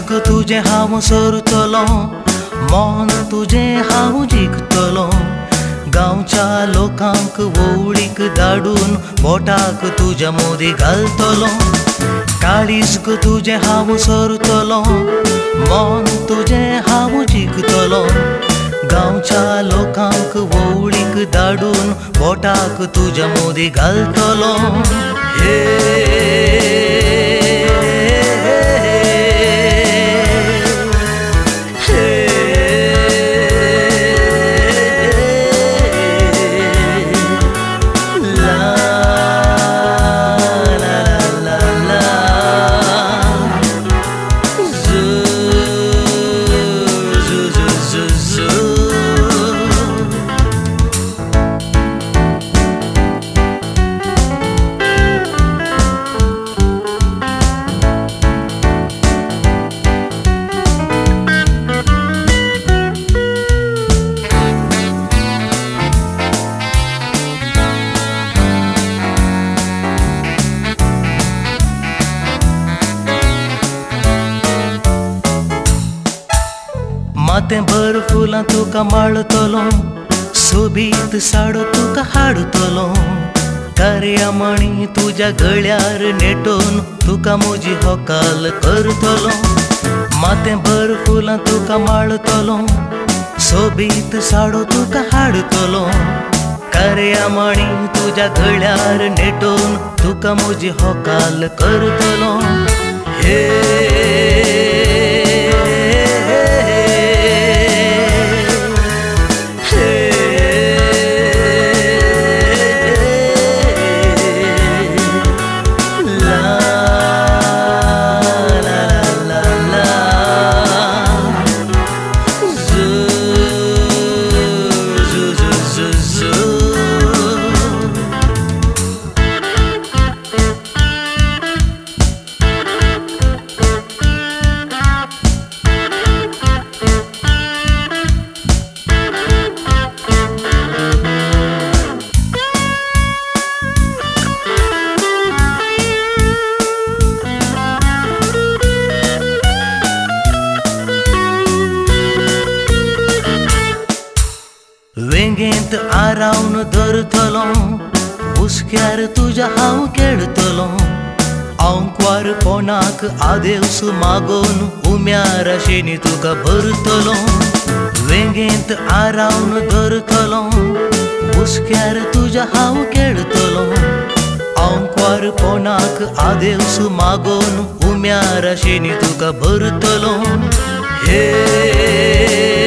इश्क तुझे हांव सोरतलो, मन तुझे हांव जिखतलो। गांवच्या लोकांक वोवळीक धाडून बोटाक तुझ्या मोदी घालतलो। काळीस्क तुझे हांव सोरतलो, मन तुझे हांव जिखतलो। गांवच्या लोकांक वोवळीक धाडून बोटाक तुझ्या मोदी घालतलो। मातें भर फुलां तुका माळतलो, सोबीत साडो तुका हाडतलो। कार्या मणी तुझ्या गळ्यार नेटोन तुका म्हजी होकाल करतलो। मातें भर फुलां तुका माळतलो, सोबीत साडो तुका हाडतलो। कार्या मणी तुझ्या गळ्यार नेटोन तुका म्हजी होकाल करतलो। वेंगेंत आरावन धरतलो, हुस्क्यार तुझ्या हांव खेळतलो। अंकवार कोणाक आदेवस मागोन उम्यार आशेनी तुका भरतलो। वेंगेंत आरावन धरतलो, हुस्क्यार तुझ्या हांव खेळतलो। अंकवार कोणाक आदेवस मागोन उम्यार आशेनी तुका भरतलो।